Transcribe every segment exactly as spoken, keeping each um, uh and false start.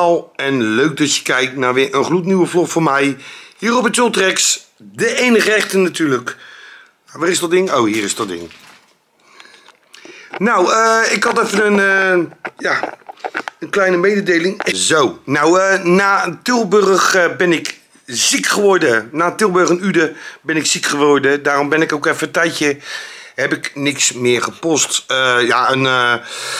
allemaal en leuk dat je kijkt naar weer een gloednieuwe vlog van mij hier op het Ultrex, de enige echte natuurlijk. Waar is dat ding? Oh, hier is dat ding. Nou, uh, ik had even een, uh, ja, een kleine mededeling. Zo, nou, uh, na Tilburg uh, ben ik ziek geworden. Na Tilburg en Uden ben ik ziek geworden. Daarom ben ik ook even een tijdje, heb ik niks meer gepost. Uh, ja, een... Uh,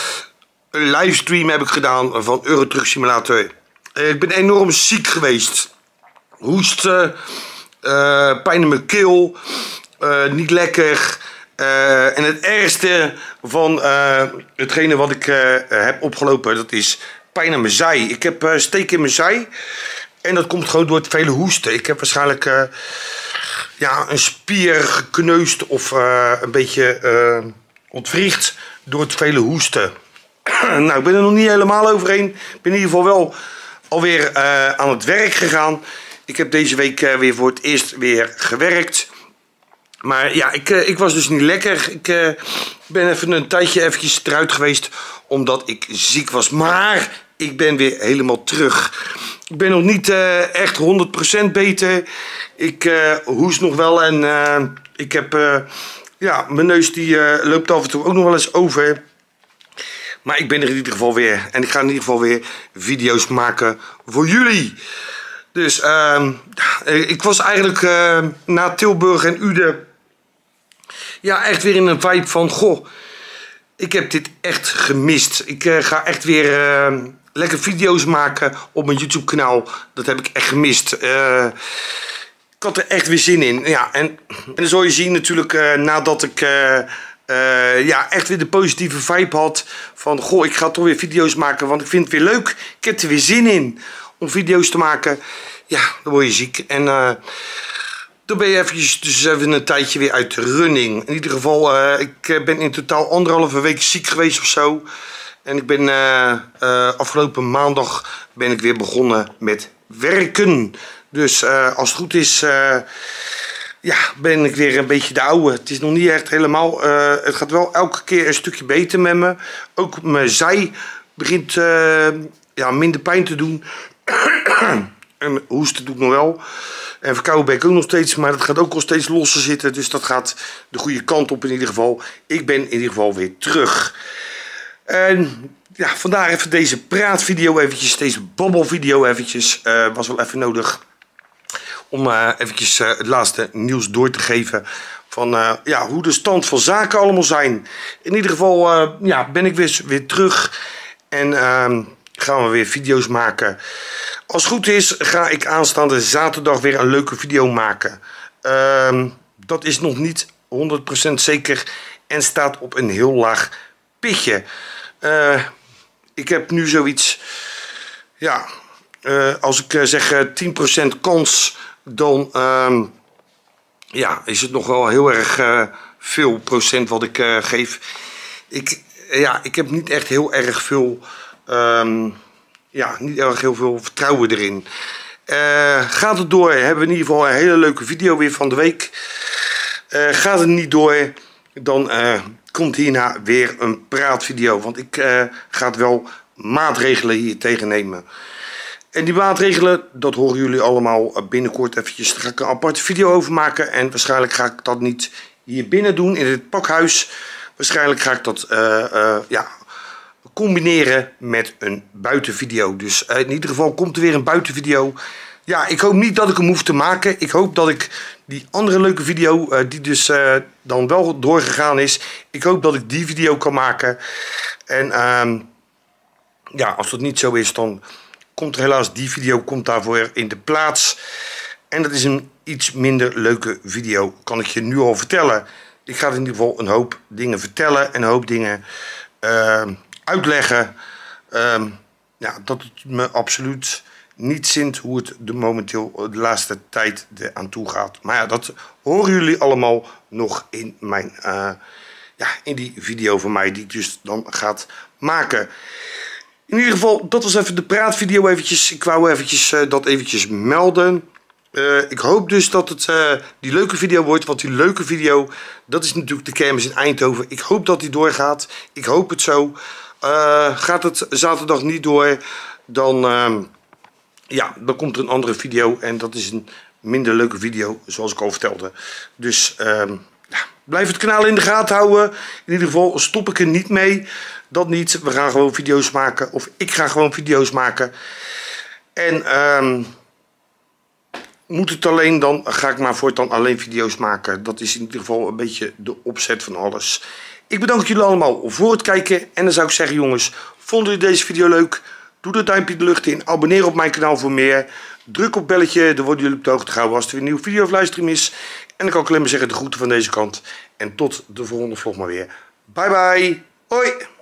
Een livestream heb ik gedaan van Euro Truck Simulator. Ik ben enorm ziek geweest. Hoesten, uh, pijn in mijn keel, uh, niet lekker. Uh, en het ergste van uh, hetgene wat ik uh, heb opgelopen, dat is pijn aan mijn zij. Ik heb uh, steek in mijn zij. En dat komt gewoon door het vele hoesten. Ik heb waarschijnlijk uh, ja, een spier gekneusd of uh, een beetje uh, ontwricht door het vele hoesten. Nou, ik ben er nog niet helemaal overheen. Ik ben in ieder geval wel alweer uh, aan het werk gegaan. Ik heb deze week uh, weer voor het eerst weer gewerkt. Maar ja, ik, uh, ik was dus niet lekker. Ik uh, ben even een tijdje eventjes eruit geweest omdat ik ziek was. Maar ik ben weer helemaal terug. Ik ben nog niet uh, echt honderd procent beter. Ik uh, hoest nog wel en uh, ik heb... Uh, ja, mijn neus die uh, loopt af en toe ook nog wel eens over. Maar ik ben er in ieder geval weer. En ik ga in ieder geval weer video's maken voor jullie. Dus uh, ik was eigenlijk uh, na Tilburg en Uden... Ja, echt weer in een vibe van... Goh, ik heb dit echt gemist. Ik uh, ga echt weer uh, lekker video's maken op mijn YouTube kanaal. Dat heb ik echt gemist. Uh, ik had er echt weer zin in. Ja, en, en dan zul je zien natuurlijk uh, nadat ik... Uh, Uh, ja, echt weer de positieve vibe had van, goh, ik ga toch weer video's maken, want ik vind het weer leuk. Ik heb er weer zin in om video's te maken. Ja, dan word je ziek. En uh, dan ben je eventjes dus even een tijdje weer uit de running. In ieder geval, uh, ik ben in totaal anderhalve week ziek geweest of zo. En ik ben uh, uh, afgelopen maandag ben ik weer begonnen met werken. Dus uh, als het goed is... Uh, Ja, ben ik weer een beetje de oude. Het is nog niet echt helemaal... Uh, het gaat wel elke keer een stukje beter met me. Ook mijn zij begint uh, ja, minder pijn te doen. En hoesten doe ik nog wel. En verkouden ben ik ook nog steeds. Maar dat gaat ook al steeds losser zitten. Dus dat gaat de goede kant op in ieder geval. Ik ben in ieder geval weer terug. En ja, vandaar even deze praatvideo eventjes. Deze babbelvideo eventjes. Uh, was wel even nodig. Om uh, eventjes uh, het laatste nieuws door te geven van uh, ja, hoe de stand van zaken allemaal zijn. In ieder geval uh, ja, ben ik weer, weer terug en uh, gaan we weer video's maken. Als het goed is ga ik aanstaande zaterdag weer een leuke video maken. Uh, dat is nog niet honderd procent zeker en staat op een heel laag pitje. Uh, ik heb nu zoiets, ja, uh, als ik uh, zeg uh, tien procent kans... dan uh, ja, is het nog wel heel erg uh, veel procent wat ik uh, geef. Ik, ja, ik heb niet echt heel erg veel, um, ja, niet erg heel veel vertrouwen erin. Uh, gaat het door, hebben we in ieder geval een hele leuke video weer van de week. Uh, gaat het niet door, dan uh, komt hierna weer een praatvideo. Want ik uh, ga wel maatregelen hier tegen nemen. En die maatregelen, dat horen jullie allemaal binnenkort eventjes. Daar ga ik een aparte video over maken. En waarschijnlijk ga ik dat niet hier binnen doen, in het pakhuis. Waarschijnlijk ga ik dat uh, uh, ja, combineren met een buitenvideo. Dus uh, in ieder geval komt er weer een buitenvideo. Ja, ik hoop niet dat ik hem hoef te maken. Ik hoop dat ik die andere leuke video, uh, die dus uh, dan wel doorgegaan is. Ik hoop dat ik die video kan maken. En uh, ja, als dat niet zo is, dan... komt er helaas, die video komt daarvoor in de plaats. En dat is een iets minder leuke video, kan ik je nu al vertellen. Ik ga in ieder geval een hoop dingen vertellen en een hoop dingen uh, uitleggen. Uh, ja, dat het me absoluut niet zint hoe het de momenteel de laatste tijd er aan toe gaat. Maar ja, dat horen jullie allemaal nog in, mijn, uh, ja, in die video van mij die ik dus dan gaat maken. In ieder geval, dat was even de praatvideo eventjes. Ik wou eventjes uh, dat eventjes melden. Uh, ik hoop dus dat het uh, die leuke video wordt. Want die leuke video, dat is natuurlijk de kermis in Eindhoven. Ik hoop dat die doorgaat. Ik hoop het zo. Uh, gaat het zaterdag niet door, dan, uh, ja, dan komt er een andere video. En dat is een minder leuke video, zoals ik al vertelde. Dus uh, ja, blijf het kanaal in de gaten houden. In ieder geval stop ik er niet mee. Dat niet. We gaan gewoon video's maken. Of ik ga gewoon video's maken. En uh, moet het alleen, dan ga ik maar voortaan alleen video's maken. Dat is in ieder geval een beetje de opzet van alles. Ik bedank jullie allemaal voor het kijken. En dan zou ik zeggen, jongens, vonden jullie deze video leuk? Doe dat duimpje de lucht in. Abonneer op mijn kanaal voor meer. Druk op belletje, dan worden jullie op de hoogte gehouden als er weer een nieuwe video of livestream is. En dan kan ik alleen maar zeggen, de groeten van deze kant. En tot de volgende vlog maar weer. Bye bye. Hoi.